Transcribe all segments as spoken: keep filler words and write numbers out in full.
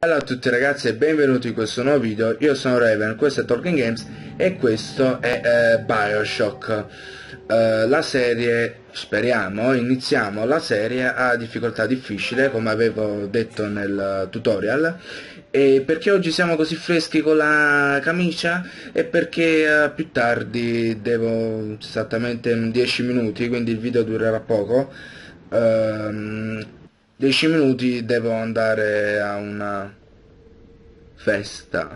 Ciao a tutti ragazzi e benvenuti in questo nuovo video. Io sono Raven, questo è Talking Games e questo è eh, Bioshock. Eh, la serie, speriamo, iniziamo la serie a difficoltà difficile, come avevo detto nel tutorial. E perché oggi siamo così freschi con la camicia? E perché eh, più tardi devo esattamente dieci minuti, quindi il video durerà poco. Ehm, dieci minuti devo andare a una festa.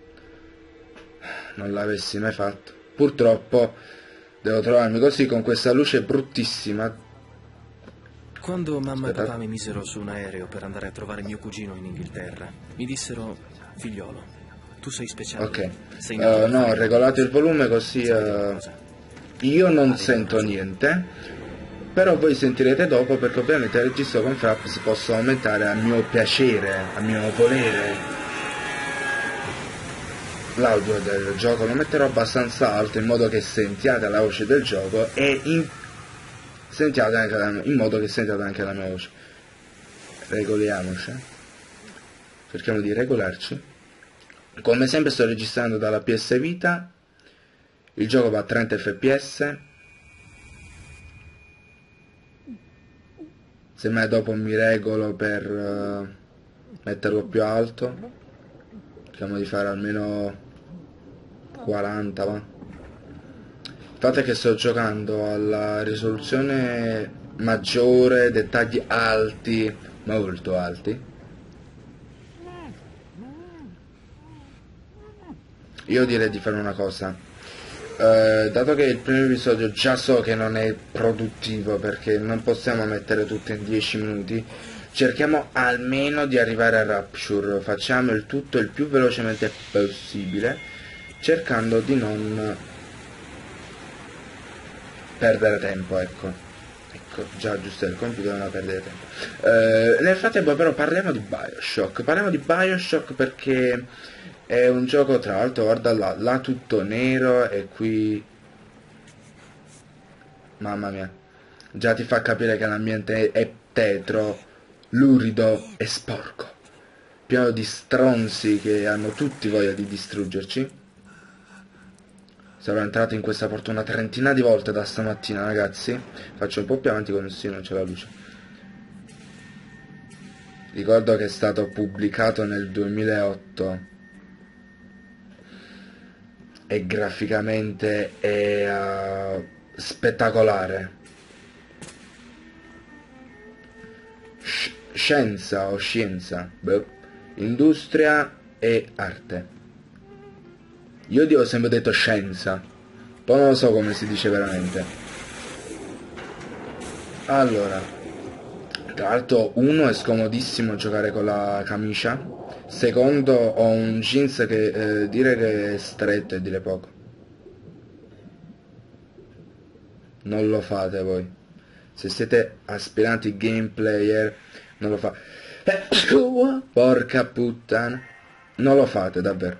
Non l'avessi mai fatto. Purtroppo devo trovarmi così con questa luce bruttissima. Quando mamma Aspetta. e papà mi misero su un aereo per andare a trovare mio cugino in Inghilterra, mi dissero: figliolo, tu sei speciale. Ok. Sei nato Uh, per no, ho fare regolato il qualcosa. volume così Sapete uh, qualcosa? io non Avevo sento ragione. niente. Però voi sentirete dopo, perché ovviamente il registro con Fraps posso aumentare a mio piacere, a mio volere. L'audio del gioco lo metterò abbastanza alto in modo che sentiate la voce del gioco e in, sentiate anche la, in modo che sentiate anche la mia voce. Regoliamoci. Cerchiamo di regolarci. Come sempre sto registrando dalla P S Vita. Il gioco va a trenta F P S. Semmai dopo mi regolo per uh, metterlo più alto. Cerchiamo di fare almeno quaranta, va. Il fatto è che sto giocando alla risoluzione maggiore, dettagli alti, molto alti. Io direi di fare una cosa. Uh, dato che il primo episodio già so che non è produttivo, perché non possiamo mettere tutto in dieci minuti, cerchiamo almeno di arrivare a Rapture. Facciamo il tutto il più velocemente possibile, cercando di non perdere tempo, ecco. Ecco, già giusto il compito di non perdere tempo. Uh, nel frattempo però parliamo di Bioshock. Parliamo di Bioshock perché è un gioco, tra l'altro, guarda là, là tutto nero e qui... Mamma mia. Già ti fa capire che l'ambiente è tetro, lurido e sporco. Pieno di stronzi che hanno tutti voglia di distruggerci. Sarò entrato in questa porta una trentina di volte da stamattina, ragazzi. Faccio un po' più avanti così non c'è la luce. Ricordo che è stato pubblicato nel duemilaotto. E graficamente è uh, spettacolare. Sci scienza o scienza, beh, industria e arte. Io ti ho sempre detto scienza, poi non lo so come si dice veramente. Allora, tra l'altro, uno, è scomodissimo giocare con la camicia. Secondo, ho un jeans che eh, dire che è stretto e dire poco. Non lo fate voi. Se siete aspiranti game player, non lo fate. Porca puttana. Non lo fate, davvero.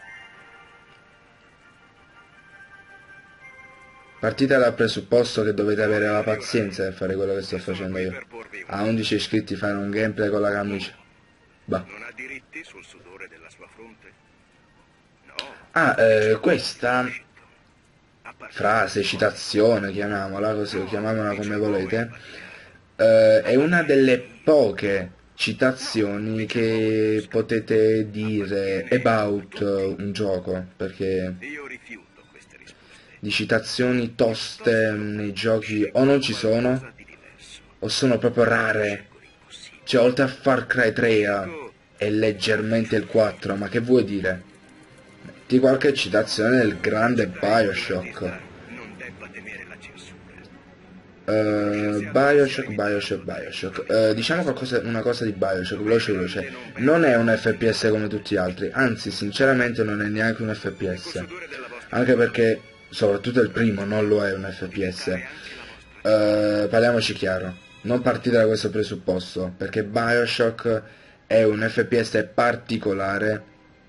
Partite dal presupposto che dovete avere la pazienza per fare quello che sto facendo io. A undici iscritti fare un gameplay con la camicia. Bah. Non ha diritti sul sudore della sua fronte? No. Ah, eh, questa frase, citazione, chiamiamola così, chiamiamola come volete, eh, è una delle poche citazioni che potete dire about un gioco, perché Io rifiuto queste risposte. di citazioni toste nei giochi o non ci sono, o sono proprio rare. Cioè, oltre a Far Cry tre e leggermente il quattro, ma che vuoi dire? Di qualche citazione del grande Bioshock. Non debba temere la censura. Uh, Bioshock, Bioshock, Bioshock. Uh, diciamo qualcosa, una cosa di Bioshock, veloce veloce. Non è un F P S come tutti gli altri, anzi sinceramente non è neanche un F P S. Anche perché, soprattutto il primo, non lo è un F P S. Uh, parliamoci chiaro, non partite da questo presupposto, perché Bioshock è un F P S particolare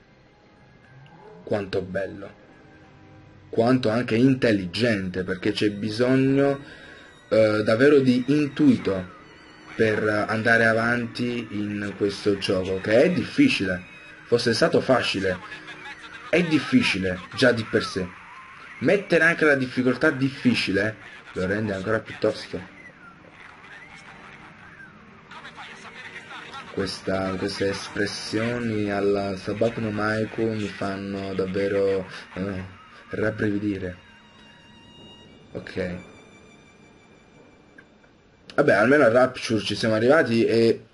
quanto bello, quanto anche intelligente, perché c'è bisogno uh, davvero di intuito per andare avanti in questo gioco, che è difficile. Fosse stato facile, è difficile già di per sé. Mettere anche la difficoltà difficile lo rende ancora più tosto. Questa, queste espressioni alla Sabak no Maiku mi fanno davvero eh, rabbrividire. Ok. Vabbè, almeno a Rapture ci siamo arrivati e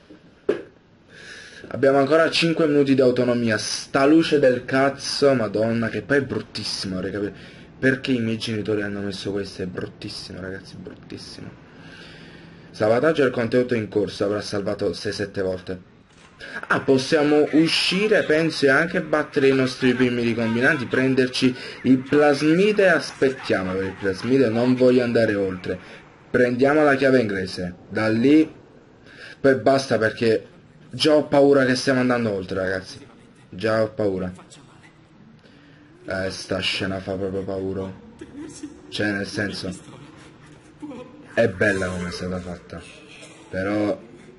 abbiamo ancora cinque minuti di autonomia. Sta luce del cazzo, madonna, che poi è bruttissimo, raga. Perché i miei genitori hanno messo questo? È bruttissimo, ragazzi, bruttissimo. Salvataggio del contenuto in corso, avrà salvato sei sette volte. Ah, possiamo uscire, penso, e anche battere i nostri primi ricombinanti, prenderci il plasmide. Aspettiamo per il plasmide, non voglio andare oltre. Prendiamo la chiave inglese, da lì poi basta, perché già ho paura che stiamo andando oltre, ragazzi. Già ho paura. Eh, sta scena fa proprio paura. Cioè, nel senso, è bella come è stata fatta, però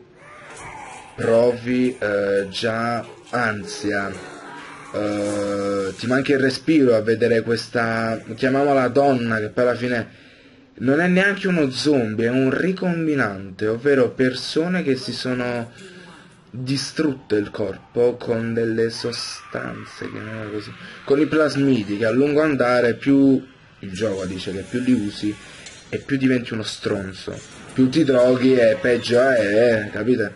provi eh, già ansia, eh, ti manca il respiro a vedere questa, chiamiamola donna, che poi alla fine non è neanche uno zombie, è un ricombinante, ovvero persone che si sono distrutte il corpo con delle sostanze, chiamiamola così, con i plasmidi, che a lungo andare, più il gioco dice che più li usi e più diventi uno stronzo, più ti droghi e peggio è, capite?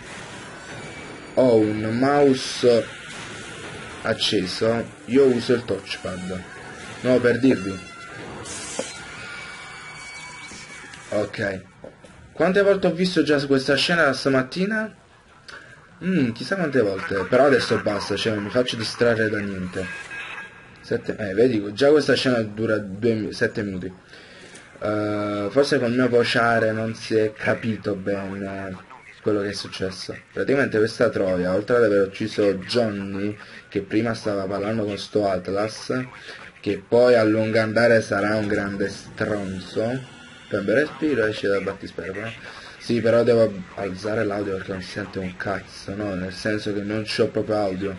Ho un mouse acceso, io uso il touchpad, no, per dirvi. Ok, quante volte ho visto già questa scena stamattina? Mm, chissà quante volte, però adesso basta, cioè non mi faccio distrarre da niente. Sette, eh, vedi, già questa scena dura sette minuti. Uh, forse con il mio vociare non si è capito bene quello che è successo. Praticamente questa troia, oltre ad aver ucciso Johnny, che prima stava parlando con sto Atlas, che poi a lungo andare sarà un grande stronzo, prende respiro e esce dal battispero, però. Sì, però devo alzare l'audio perché non si sente un cazzo, no? Nel senso che non c'ho proprio audio.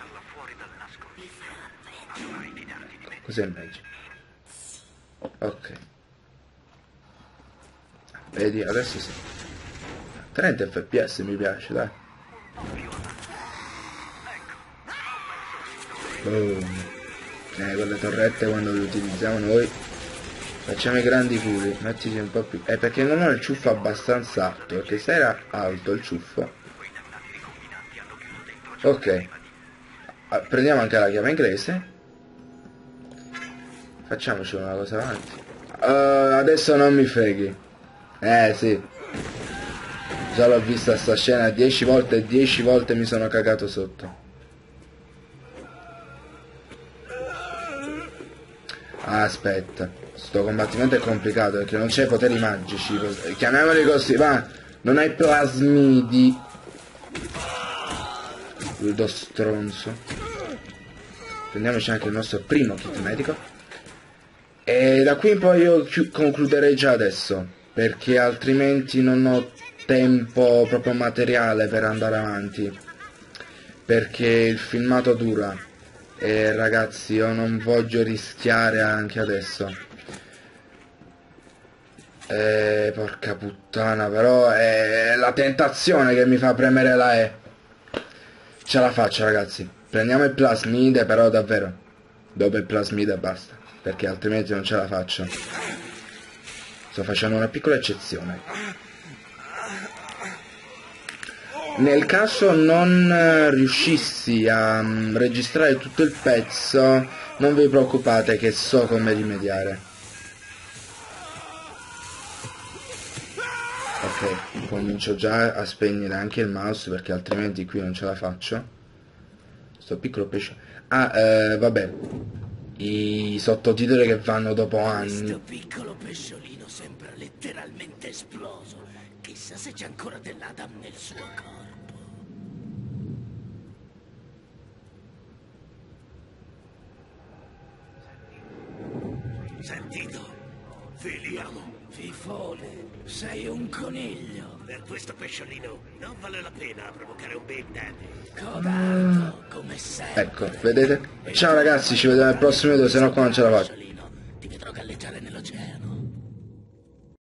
Cos'è meglio? Ok. Vedi, adesso sì. trenta F P S mi piace, dai. Boom. Eh, quelle torrette quando le utilizziamo noi facciamo i grandi culi. Mettiti un po' più. Eh, perché non ho il ciuffo abbastanza alto, perché se era alto il ciuffo. Ok. Prendiamo anche la chiave inglese. Facciamoci una cosa avanti. Uh, adesso non mi freghi. Eh sì, già l'ho vista sta scena dieci volte e dieci volte mi sono cagato sotto. Aspetta, sto combattimento è complicato perché non c'è poteri magici, chiamiamoli così, va, non hai plasmidi. Lo stronzo. Prendiamoci anche il nostro primo kit medico. E da qui in poi io concluderei già adesso, perché altrimenti non ho tempo proprio materiale per andare avanti, perché il filmato dura e ragazzi io non voglio rischiare anche adesso. E porca puttana, però è la tentazione che mi fa premere la E. Ce la faccio, ragazzi, prendiamo il plasmide, però davvero dopo il plasmide basta, perché altrimenti non ce la faccio. Sto facendo una piccola eccezione. Nel caso non riuscissi a um, registrare tutto il pezzo, non vi preoccupate che so come rimediare. Ok, comincio già a spegnere anche il mouse perché altrimenti qui non ce la faccio. Sto piccolo pesce. Ah, eh, vabbè. I sottotitoli che vanno dopo anni. Questo piccolo pesciolino sembra letteralmente esploso. Chissà se c'è ancora dell'Adam nel suo corpo. Sentito? Filiamo. Fifone, sei un coniglio. Per questo pesciolino non vale la pena provocare un Big Daddy. Codardo, come sempre. Ecco, vedete? Ciao ragazzi, ci vediamo al prossimo video, se no qua non ce la faccio. Pesciolino, ti vedrò galleggiare nell'oceano.